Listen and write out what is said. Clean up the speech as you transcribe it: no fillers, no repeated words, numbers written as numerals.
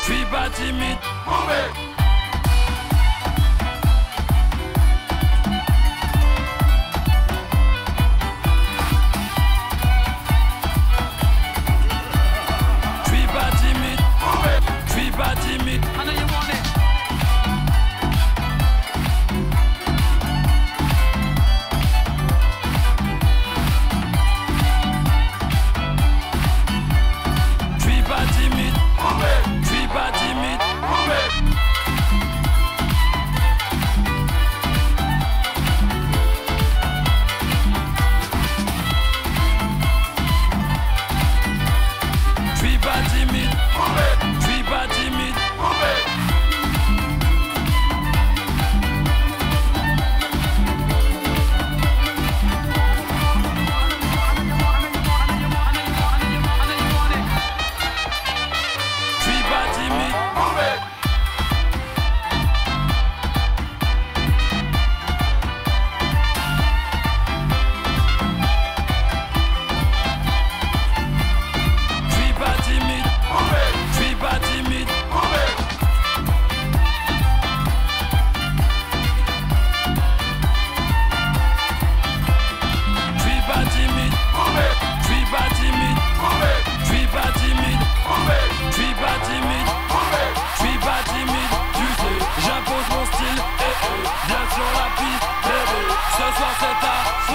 suis pas timide. Pas timide. I know you want it. Suis pas timide. Suis pas timide. Suis pas timide. Suis pas timide. Suis pas timide. Suis pas timide. Suis pas timide. Suis pas timide. Suis pas timide. Suis pas timide. Suis pas timide. Suis pas timide. Tu sais, j'impose mon style. Viens sur la piste, bébé. Ce soir c'est ta